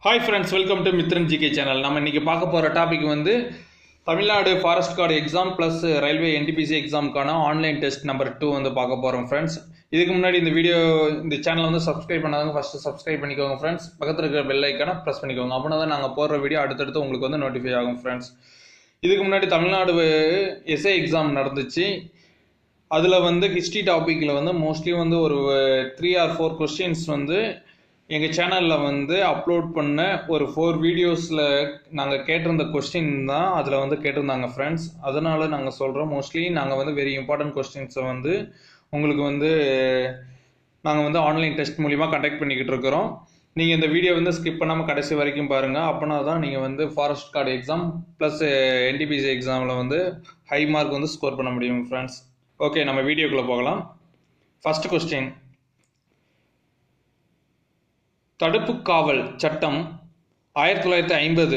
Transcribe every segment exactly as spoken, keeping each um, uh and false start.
Hi friends, welcome to Mithran G K channel. நம்ம இன்னைக்கு பார்க்க போற டாபிக் வந்து Tamil Nadu forest guard exam plus railway N T P C எக்ஸாமுக்கான ஆன்லைன் டெஸ்ட் நம்பர் டூ வந்து பார்க்க போறோம் ஃப்ரெண்ட்ஸ். இதுக்கு முன்னாடி இந்த வீடியோ இந்த சேனல் வந்து சப்ஸ்கிரைப் பண்ணாதவங்க ஃபர்ஸ்ட் சப்ஸ்கிரைப் பண்ணிக்கோங்க ஃப்ரெண்ட்ஸ். பக்கத்துல இருக்கிற பெல் ஐகானை பிரஸ் பண்ணிக்கோங்க. அப்பனா தான் நாங்க போடுற வீடியோ அடுத்தடுத்து உங்களுக்கு வந்து நோட்டிஃபை ஆகும் ஃப்ரெண்ட்ஸ். இதுக்கு முன்னாடி தமிழ்நாடு எஸ்ஏ எக்ஸாம் நடந்துச்சு. அதில் வந்து ஹிஸ்ட்ரி டாப்பிக்கில் வந்து மோஸ்ட்லி வந்து ஒரு த்ரீ ஆர் ஃபோர் கொஸ்டின்ஸ் வந்து எங்கள் சேனலில் வந்து அப்லோட் பண்ண ஒரு ஃபோர் வீடியோஸில் நாங்கள் கேட்டிருந்த கொஸ்டின் தான் அதில் வந்து கேட்டிருந்தாங்க ஃப்ரெண்ட்ஸ். அதனால் நாங்கள் சொல்கிறோம், மோஸ்ட்லி நாங்கள் வந்து வெரி இம்பார்ட்டன்ட் கொஸ்டின்ஸை வந்து உங்களுக்கு வந்து நாங்கள் வந்து ஆன்லைன் டெஸ்ட் மூலிமா கண்டக்ட் பண்ணிக்கிட்டு இருக்கிறோம். நீங்கள் இந்த வீடியோ வந்து ஸ்கிப் பண்ணாமல் கடைசி வரைக்கும் பாருங்கள். அப்போனா தான் நீங்கள் வந்து forest guard exam plus N T P C எக்ஸாமில் வந்து ஹை மார்க் வந்து ஸ்கோர் பண்ண முடியும் ஃப்ரெண்ட்ஸ். ஓகே, நம்ம வீடியோக்குள்ளே போகலாம். ஃபர்ஸ்ட் கொஸ்டின், தடுப்பு காவல் சட்டம் ஆயிரத்தி தொள்ளாயிரத்தி ஐம்பது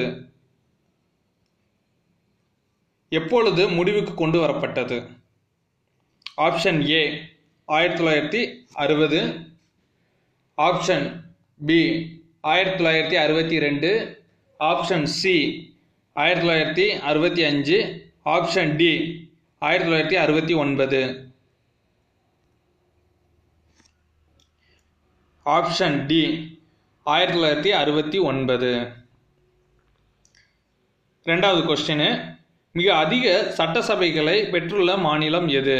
எப்பொழுது முடிவுக்கு கொண்டு வரப்பட்டது? ஆப்ஷன் ஏ ஆயிரத்தி தொள்ளாயிரத்தி அறுபது, ஆப்ஷன் பி ஆயிரத்தி தொள்ளாயிரத்தி அறுபத்தி ரெண்டு, ஆப்ஷன் சி ஆயிரத்தி தொள்ளாயிரத்தி அறுபத்தி அஞ்சு, ஆப்ஷன் டி ஆயிரத்தி தொள்ளாயிரத்தி அறுபத்தி ஒன்பது. ஆப்ஷன் டி ஆயிரத்தி தொள்ளாயிரத்தி அறுபத்தி ஒன்பது. ரெண்டாவது கொஸ்டின், மிக அதிக சட்டசபைகளை பெற்றுள்ள மாநிலம் எது?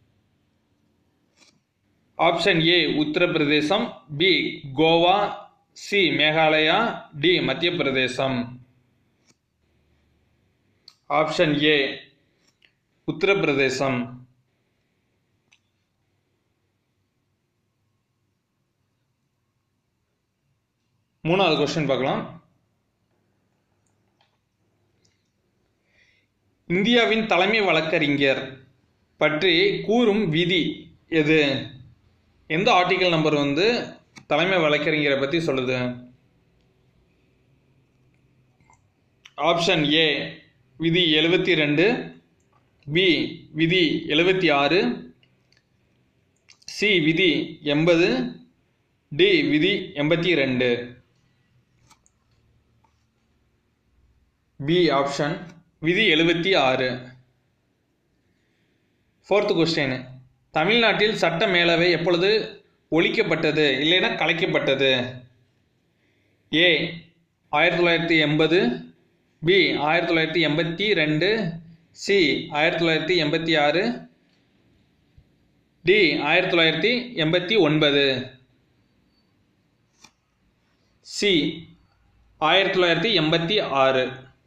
Option A Uttar Pradesh, B Goa, C Meghalaya, D Madhya Pradesh. Option A Uttar Pradesh. மூணாவது கொஸ்டின் பார்க்கலாம். இந்தியாவின் தலைமை வழக்கறிஞர் பற்றி கூறும் விதி எது? எந்த ஆர்டிகல் நம்பர் வந்து தலைமை வழக்கறிஞரை பற்றி சொல்லுது? ஆப்ஷன் ஏ விதி எழுபத்தி ரெண்டு, பி விதி எழுபத்தி ஆறு, சி விதி எண்பது, டி விதி எண்பத்தி ரெண்டு. பி ஆப்ஷன் விதி எழுபத்தி ஆறு. ஃபோர்த் கொஸ்டின், தமிழ்நாட்டில் சட்ட மேலவை எப்பொழுது ஒழிக்கப்பட்டது இல்லைன்னா கலைக்கப்பட்டது? ஏ ஆயிரத்தி தொள்ளாயிரத்தி எண்பது, பி ஆயிரத்தி தொள்ளாயிரத்தி எண்பத்தி ரெண்டு, சி ஆயிரத்தி தொள்ளாயிரத்தி எண்பத்தி ஆறு, டி ஆயிரத்தி தொள்ளாயிரத்தி எண்பத்தி ஒன்பது. சி ஆயிரத்தி தொள்ளாயிரத்தி எண்பத்தி ஆறு.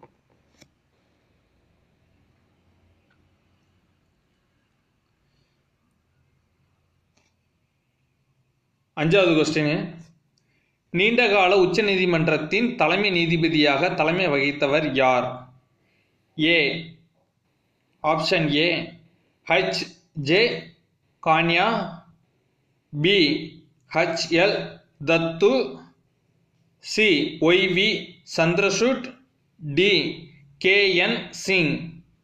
அஞ்சாவது கொஸ்டின், நீண்டகால உச்ச நீதிமன்றத்தின் தலைமை நீதிபதியாக தலைமை வகித்தவர் யார்? A option A H J Kania, B H L Dattu, C Y V Chandrachud, D K N Singh.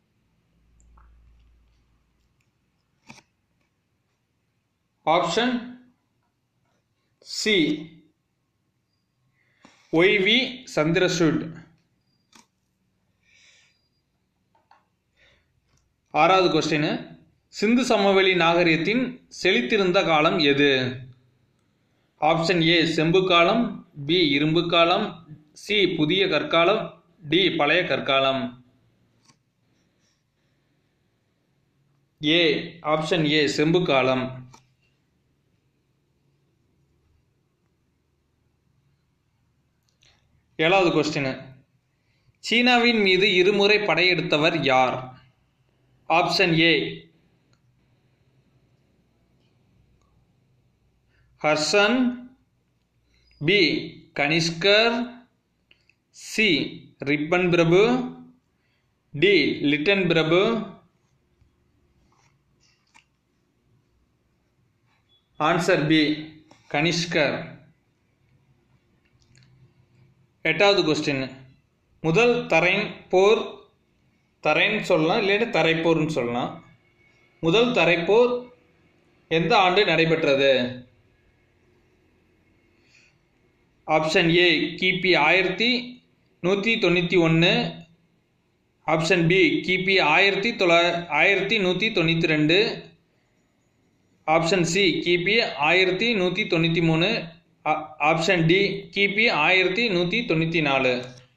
Option C Y V Chandrachud. ஆறாவது கொஸ்டின், சிந்து சமவெளி நாகரிகத்தின் செழித்திருந்த காலம் எது? ஆப்ஷன் ஏ செம்பு காலம், பி இரும்பு காலம், சி புதிய கற்காலம், டி பழைய கற்காலம். ஏ ஆப்ஷன் ஏ செம்பு காலம். ஏழாவது கொஸ்டின், சீனாவின் மீது இருமுறை படையெடுத்தவர் யார்? Option A Harshan, B Kanishkar, C Ripon பிரபு, டி லிட்டன் பிரபு. Answer B Kanishkar. எட்டாவது கொஸ்டின், முதல் தரைன் போர், தரைன் சொல்லலாம் இல்லைன்னா தரைப்போர்னு சொல்லலாம். முதல் தரைப்போர் எந்த ஆண்டு நடைபெற்றது? ஆப்ஷன் ஏ கிபி ஆயிரத்தி நூற்றி தொண்ணூற்றி ஒன்று, ஆப்ஷன் பி கிபி ஆயிரத்தி தொள்ளா ஆயிரத்தி நூற்றி தொண்ணூற்றி ரெண்டு, ஆப்ஷன் சி கிபி ஆயிரத்தி நூற்றி தொண்ணூற்றி மூணு, ஆப்ஷன் டி கிபி ஆயிரத்தி நூற்றி தொண்ணூற்றி நாலு.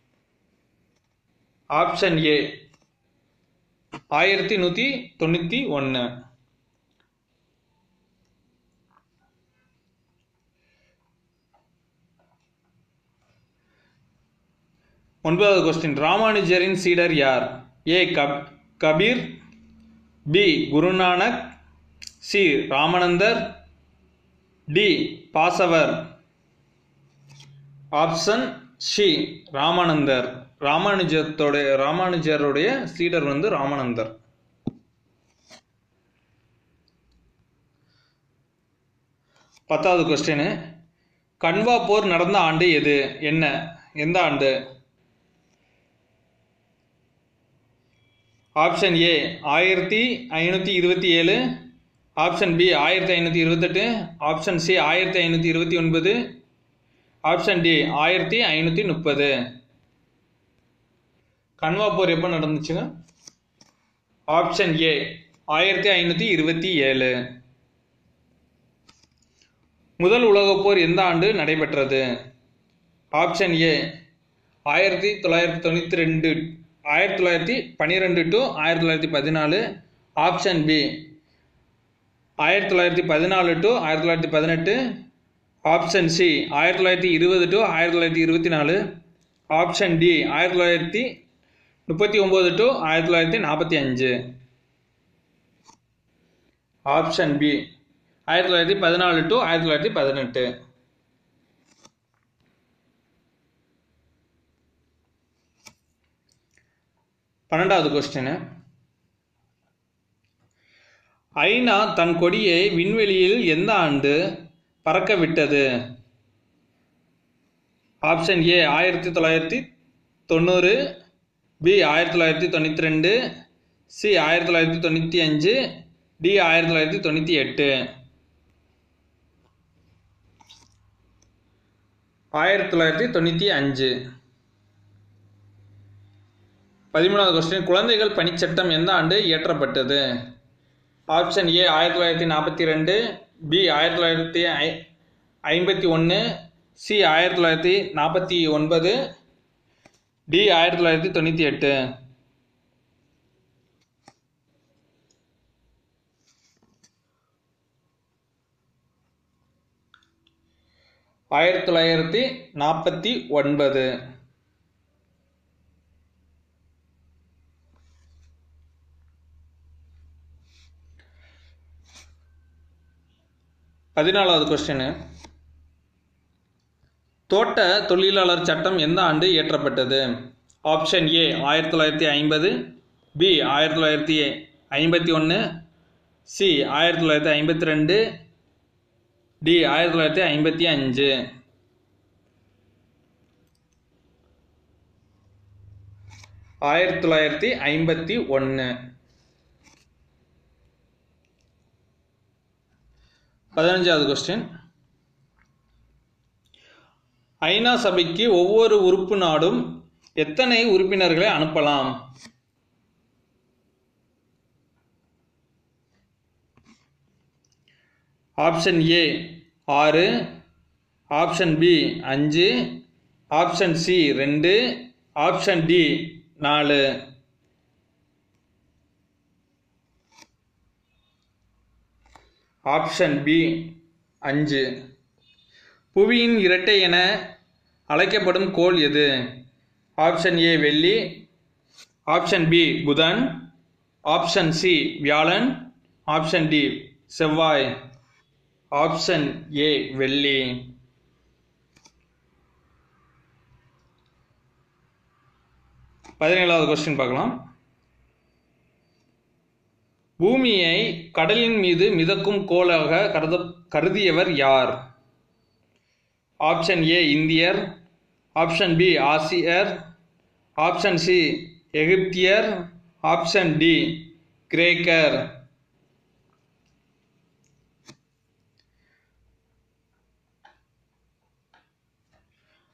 ஆப்ஷன் ஏ ஆயிரத்தி நூற்றி தொண்ணூற்றி ஒன்று. ஒன்பதாவது கொஸ்டின், ராமானுஜரின் சீடர் யார்? ஏ கப் Kabir, B Guru Nanak, C Ramanandar, D Basavar. Option C Ramanandar. ராமானுஜத்தோடைய ராமானுஜருடைய சீடர் வந்து ராமானந்தர். பத்தாவது கொஸ்டின், கன்வா போர் நடந்த ஆண்டு எது? என்ன எந்த ஆண்டு? ஆப்ஷன் ஏ ஆயிரத்தி ஐநூற்றி இருபத்தி ஏழு, ஆப்ஷன் பி ஆயிரத்தி ஐநூற்றி இருபத்தெட்டு, ஆப்ஷன் சி ஆயிரத்தி ஐநூற்றி இருபத்தி ஒன்பது, ஆப்ஷன் டி ஆயிரத்தி ஐநூற்றி முப்பது. கன்வா போர் எப்போ நடந்துச்சுங்க? ஆப்ஷன் ஏ ஆயிரத்தி ஐநூற்றி இருபத்தி ஏழு. முதல் உலகப் போர் எந்த ஆண்டு நடைபெற்றது? ஆப்ஷன் ஏ ஆயிரத்தி தொள்ளாயிரத்தி தொண்ணூற்றி ரெண்டு ஆயிரத்தி தொள்ளாயிரத்தி பன்னிரெண்டு டு ஆயிரத்தி தொள்ளாயிரத்தி பதினாலு, ஆப்ஷன் பி ஆயிரத்தி தொள்ளாயிரத்தி பதினாலு டு ஆயிரத்தி தொள்ளாயிரத்தி பதினெட்டு, ஆப்ஷன் சி ஆயிரத்தி தொள்ளாயிரத்தி இருபது டு ஆயிரத்தி தொள்ளாயிரத்தி இருபத்தி நாலு, ஆப்ஷன் டி ஆயிரத்தி தொள்ளாயிரத்தி முப்பத்தி ஒன்பது டு ஆயிரத்தி தொள்ளாயிரத்தி நாற்பத்தி அஞ்சு. ஆப்ஷன் பி ஆயிரத்தி தொள்ளாயிரத்தி பதினாலு டு ஆயிரத்தி தொள்ளாயிரத்தி பதினெட்டு. பன்னெண்டாவது கொஸ்டின், ஐநா தன் கொடியை விண்வெளியில் எந்த ஆண்டு பறக்க விட்டது? ஆப்ஷன் ஏ ஆயிரத்தி தொள்ளாயிரத்தி தொண்ணூறு, பி ஆயிரத்தி தொள்ளாயிரத்தி தொண்ணூற்றி ரெண்டு, சி ஆயிரத்தி தொள்ளாயிரத்தி தொண்ணூற்றி அஞ்சு, டி ஆயிரத்தி தொள்ளாயிரத்தி தொண்ணூற்றி எட்டு. ஆயிரத்தி தொள்ளாயிரத்தி தொண்ணூற்றி அஞ்சு. பதிமூணாவது கொஸ்டின், குழந்தைகள் பணிச்சட்டம் எந்த ஆண்டு இயற்றப்பட்டது? ஆப்ஷன் ஏ ஆயிரத்தி தொள்ளாயிரத்தி நாற்பத்தி ரெண்டு, பி ஆயிரத்தி தொள்ளாயிரத்தி ஐ ஐம்பத்தி ஒன்று, சி ஆயிரத்தி தொள்ளாயிரத்தி நாற்பத்தி ஒன்பது, டி ஆயிரத்தி தொள்ளாயிரத்தி தொண்ணூற்றி எட்டு. ஆயிரத்தி தொள்ளாயிரத்தி நாற்பத்தி ஒன்பது. பதினாலாவது கொஸ்டின், தோட்ட தொழிலாளர் சட்டம் எந்த ஆண்டு இயற்றப்பட்டது? ஆப்ஷன் ஏ ஆயிரத்தி தொள்ளாயிரத்தி ஐம்பது, பி ஆயிரத்தி தொள்ளாயிரத்தி ஐம்பத்தி ஒன்று, சி ஆயிரத்தி தொள்ளாயிரத்தி ஐம்பத்தி ரெண்டு, டி ஆயிரத்தி தொள்ளாயிரத்தி ஐம்பத்தி அஞ்சு. ஆயிரத்தி தொள்ளாயிரத்தி ஐம்பத்தி ஒன்று. பதினஞ்சாவது கொஸ்டின், ஐநா சபைக்கு ஒவ்வொரு உறுப்பு நாடும் எத்தனை உறுப்பினர்களை அனுப்பலாம்? ஆப்ஷன் ஏ ஆறு, ஆப்ஷன் பி அஞ்சு, ஆப்ஷன் சி ரெண்டு, ஆப்ஷன் டி நாலு. ஆப்ஷன் பி அஞ்சு. புவியின் இரட்டை என அழைக்கப்படும் கோள் எது? ஆப்ஷன் ஏ வெள்ளி, ஆப்ஷன் பி புதன், ஆப்ஷன் சி வியாழன், ஆப்ஷன் டி செவ்வாய். ஆப்ஷன் ஏ வெள்ளி. பதினேழாவது கொஸ்டின் பார்க்கலாம். பூமியை கடலின் மீது மிதக்கும் கோளாக கருத கருதியவர் யார்? ஆப்ஷன் ஏ இந்தியர், ஆப்ஷன் பி ஆசியர், ஆப்ஷன் சி எகிப்தியர், ஆப்ஷன் டி கிரேக்கர்.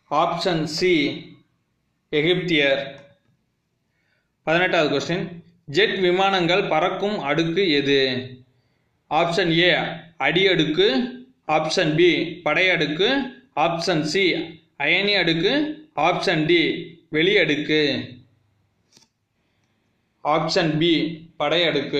ஆப்ஷன் சி எகிப்தியர். பதினெட்டாவது கொஸ்டின், ஜெட் விமானங்கள் பறக்கும் அடுக்கு எது? ஆப்ஷன் ஏ அடியடுக்கு, ஆப்ஷன் பி படையடுக்கு, ஆப்ஷன் சி அயனி அடுக்கு, ஆப்ஷன் டி வெளியடுக்கு. ஆப்ஷன் பி படையடுக்கு.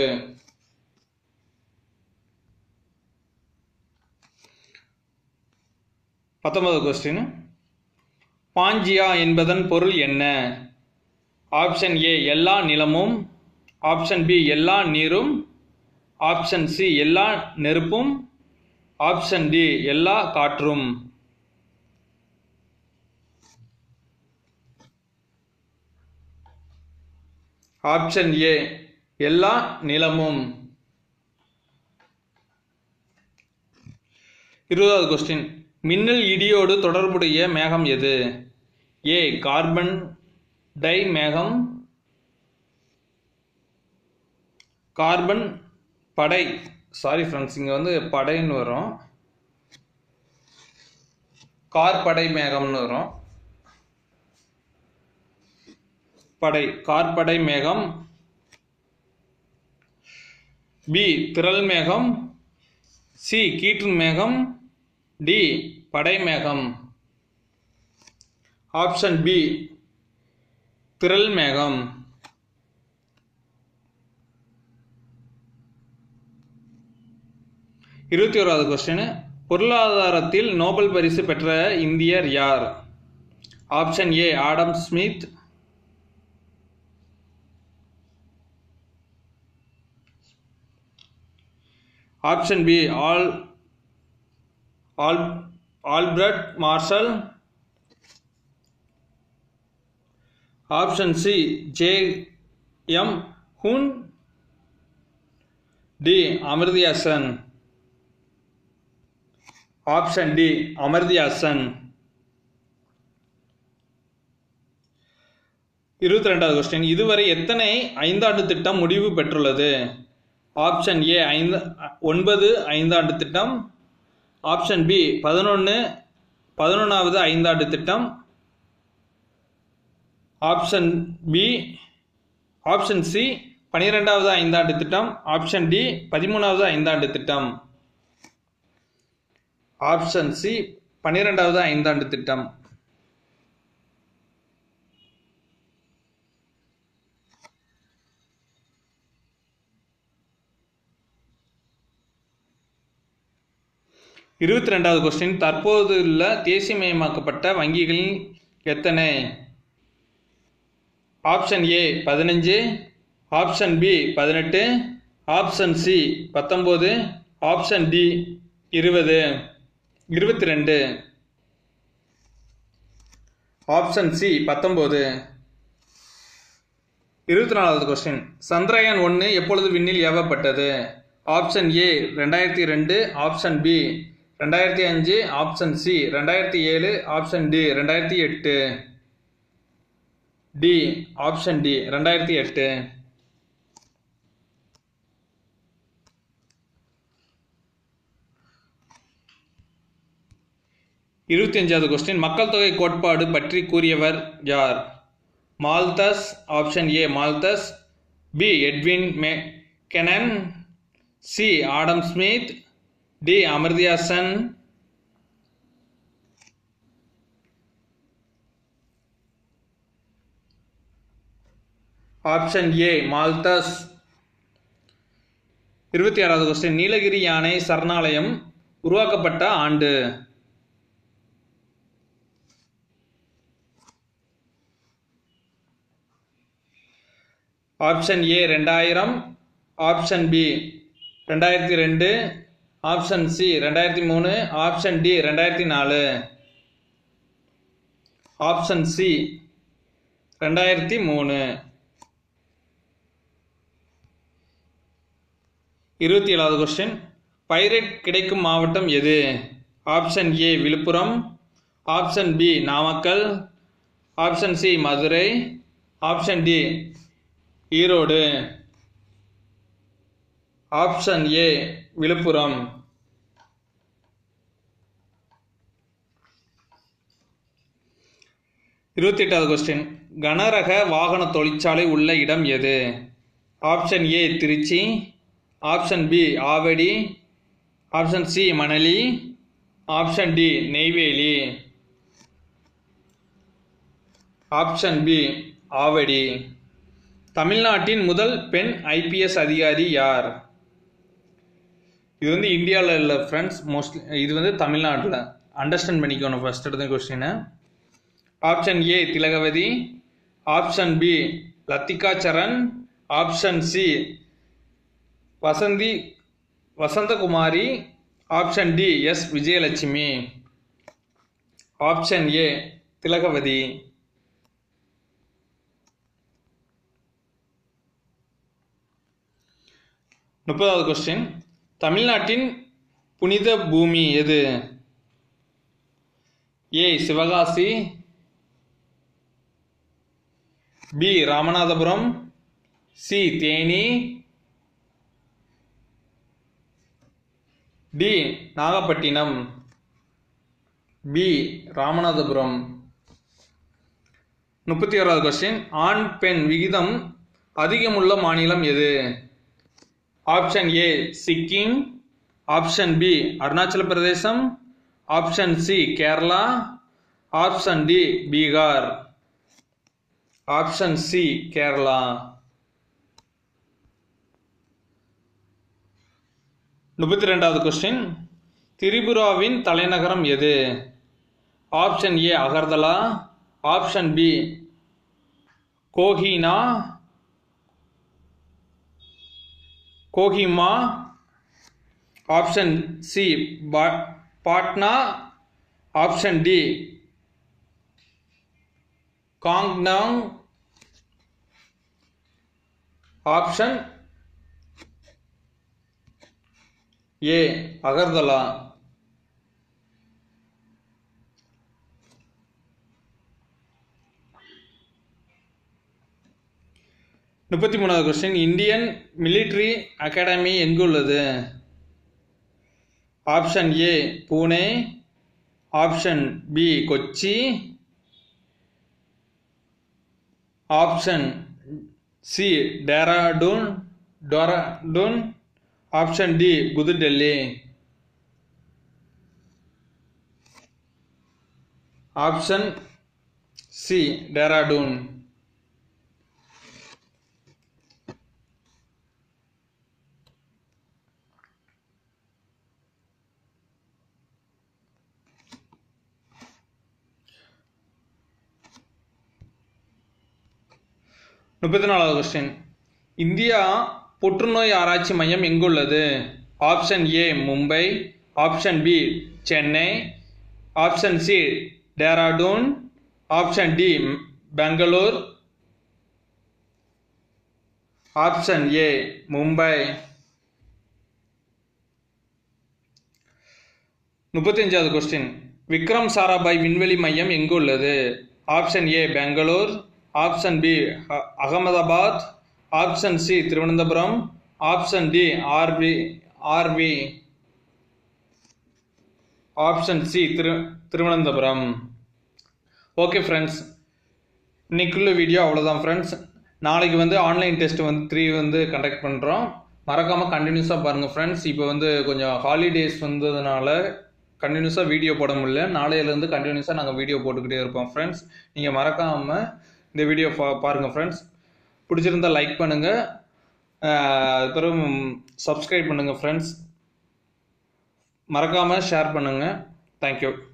பத்தொன்பது கொஸ்டின், பாஞ்சியா என்பதன் பொருள் என்ன? ஆப்ஷன் ஏ எல்லா நிலமும், ஆப்ஷன் பி எல்லா நீரும், ஆப்ஷன் சி எல்லா நெருப்பும், ஆப்ஷன் டி எல்லா காற்றும். ஆப்ஷன் ஏ எல்லா நிலமும். இருபதாவது கொஸ்டின், மின்னல் இடியோடு தொடர்புடைய மேகம் எது? ஏ கார்பன் டை மேகம், கார்பன் படை, சாரி ஃப்ரெண்ட்ஸ் இங்கே வந்து படைன்னு வரும், கார்படை மேகம்னு வரும், படை கார்படை மேகம், பி திரள் மேகம், சி கீற்று மேகம், டி படை மேகம். ஆப்ஷன் பி திரள் மேகம். இருபத்தி ஓராவது கொஸ்டின், பொருளாதாரத்தில் நோபல் பரிசு பெற்ற இந்தியர் யார்? Option A Adam Smith, option B ஆல் ஆல் Albert Marshall, option C J M ஹூன், D Amartya Sen. Option D Amartya Sen. இருபத்தி ரெண்டாவது கொஸ்டின், இதுவரை எத்தனை ஐந்தாண்டு திட்டம் முடிவு பெற்றுள்ளது? ஆப்ஷன் ஏ ஐந்து ஒன்பது ஐந்தாண்டு திட்டம், ஆப்ஷன் பி பதினொன்று பதினொன்றாவது ஐந்தாண்டு திட்டம், ஆப்ஷன் பி ஆப்ஷன் சி பனிரெண்டாவது ஐந்தாண்டு திட்டம், ஆப்ஷன் டி பதிமூணாவது ஐந்தாண்டு திட்டம். ஆப்ஷன் சி பனிரெண்டாவது ஐந்தாண்டு திட்டம். இருபத்தி ரெண்டாவது கொஸ்டின், தற்போதுள்ள தேசியமயமாக்கப்பட்ட வங்கிகளில் எத்தனை? ஆப்ஷன் ஏ பதினஞ்சு, ஆப்ஷன் பி பதினெட்டு, ஆப்ஷன் சி பத்தொன்பது, ஆப்ஷன் டி இருபது இருபத்தி ரெண்டு. ஆப்ஷன் சி பத்தொன்பது. இருபத்தி நாலாவது கொஸ்டின், சந்திரயான் ஒன்று எப்பொழுது விண்ணில் ஏவப்பட்டது? ஆப்ஷன் ஏ ரெண்டாயிரத்தி ரெண்டு, ஆப்ஷன் பி ரெண்டாயிரத்தி அஞ்சு, ஆப்ஷன் சி ரெண்டாயிரத்தி ஏழு, ஆப்ஷன் டி ரெண்டாயிரத்தி எட்டு. டி ஆப்ஷன் டி ரெண்டாயிரத்தி எட்டு. இருபத்தி அஞ்சாவது கொஸ்டின், மக்கள் தொகை கோட்பாடு பற்றி கூறியவர் யார்? Malthus, option A Malthus, B Edwin மெக்கனன், C Adam Smith, D Amartya Sen. Option A Malthus. இருபத்தி ஆறாவது கொஸ்டின், நீலகிரி யானை சரணாலயம் உருவாக்கப்பட்ட ஆண்டு? ஆப்ஷன் ஏ ரெண்டாயிரம், ஆப்ஷன் பி ரெண்டாயிரத்தி ரெண்டு, ஆப்ஷன் சி ரெண்டாயிரத்தி மூணு, ஆப்ஷன் டி ரெண்டாயிரத்தி நாலு. ஆப்ஷன் சி ரெண்டாயிரத்தி மூணு. இருபத்தி ஏழாவது கொஸ்டின், பைரைட் கிடைக்கும் மாவட்டம் எது? Option A Villupuram, option B Namakkal, option C Madurai, option D Erode. Option A Villupuram. இருபத்தி எட்டாவது கொஸ்டின், கனரக வாகன தொழிற்சாலை உள்ள இடம் எது? Option A Tiruchi, option B Avadi, option C Manali, option D Neyveli. Option B Avadi. தமிழ்நாட்டின் முதல் பெண் ஐபிஎஸ் அதிகாரி யார்? இது வந்து இந்தியாவில் இல்லை ஃப்ரெண்ட்ஸ், மோஸ்ட்லி இது வந்து தமிழ்நாட்டில். அண்டர்ஸ்டாண்ட் பண்ணிக்கணும் ஃபர்ஸ்ட் எடுத்த கொஸ்டினை. Option A Thilagavathi, option B Lathika Saran, option C Vasanthi Vasanthakumari, option D S Vijayalakshmi. Option A Thilagavathi. முப்பதாவது கொஸ்டின், தமிழ்நாட்டின் புனித பூமி எது? A Sivakasi, B Ramanathapuram, C Theni, D Nagapattinam. B Ramanathapuram. முப்பத்தி ஓராவது கொஸ்டின், ஆண் பெண் விகிதம் அதிகமுள்ள மாநிலம் எது? Option A Sikkim, option B Arunachal Pradesh, option C Kerala, option D Bihar. Option C Kerala. முப்பத்தி ரெண்டாவது கொஸ்டின், திரிபுராவின் தலைநகரம் எது? Option A Agartala, option B கோஹினா Kohima, option C Patna, option D காங்னாங், ஆப்ஷன் ஏ அகர்தலா. முப்பத்தி மூணாவது கொஸ்டின், இந்தியன் மிலிட்ரி அகாடமி எங்குள்ளது? Option A Pune, option B Kochi, option C Dehradun Dehradun, option D புதுடெல்லி. Option C Dehradun. முப்பத்தி நாலாவது கொஸ்டின், இந்தியா புற்றுநோய் ஆராய்ச்சி மையம் எங்குள்ளது? Option A Mumbai, option B Chennai, option C Dehradun, option D Bangalore, option A Mumbai. முப்பத்தி அஞ்சாவது கொஸ்டின், விக்ரம் சாராபாய் விண்வெளி மையம் எங்குள்ளது? ஆப்ஷன் ஏ Bangalore, option B Ahmedabad, option C Thiruvananthapuram, option D ஆர்வி ஆர்வி ஆப்ஷன் சி திரு திருவனந்தபுரம். ஓகே ஃப்ரெண்ட்ஸ், இன்னைக்குள்ள வீடியோ அவ்வளோதான் ஃப்ரெண்ட்ஸ். நாளைக்கு வந்து ஆன்லைன் டெஸ்ட் வந்து த்ரீ வந்து கண்டக்ட் பண்ணுறோம். மறக்காமல் கண்டினியூஸாக பாருங்கள் ஃப்ரெண்ட்ஸ். இப்போ வந்து கொஞ்சம் ஹாலிடேஸ் வந்ததுனால கண்டினியூஸாக வீடியோ போட முடியல. நாளையிலேருந்து கண்டினியூஸாக நாங்கள் வீடியோ போட்டுக்கிட்டே இருப்போம் ஃப்ரெண்ட்ஸ். நீங்கள் மறக்காமல் இந்த வீடியோ பா பாருங்கள் ஃப்ரெண்ட்ஸ். பிடிச்சிருந்தால் லைக் பண்ணுங்கள், அதுக்கப்புறம் சப்ஸ்கிரைப் பண்ணுங்கள் ஃப்ரெண்ட்ஸ். மறக்காமல் ஷேர் பண்ணுங்கள். தேங்க்யூ.